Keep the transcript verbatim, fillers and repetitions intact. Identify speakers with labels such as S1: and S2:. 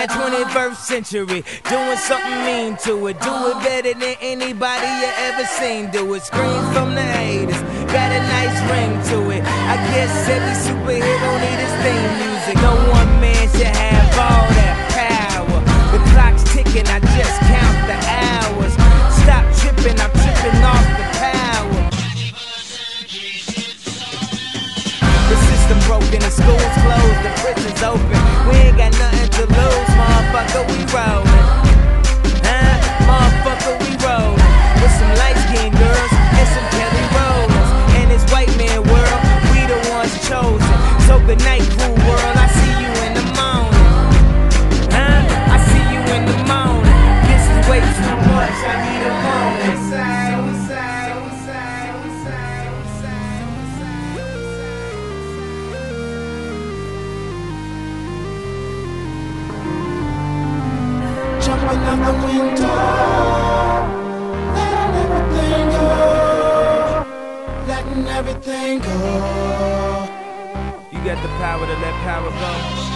S1: that twenty-first century, doing something mean to it. Do it better than anybody you ever seen do it. Screams from the haters, got a nice ring to it. I guess every superhero need his theme music. No one man should have all that power. The clock's ticking, I just count the hours. Stop tripping, I'm tripping off the power. The system broken, the school's closed, the prison's open. We ain't got nothing to lose, motherfucker, we rollin'. Huh? Motherfucker, we rollin'. With some light-skinned girls and some Kelly Rollins. And this white man world, we the ones chosen. So good night, cool world, I see you in the morning. Huh? I see you in the morning. This is way too much, I need a moment.
S2: Jumping out the window, letting everything go, letting everything go.
S1: You got the power to let power go.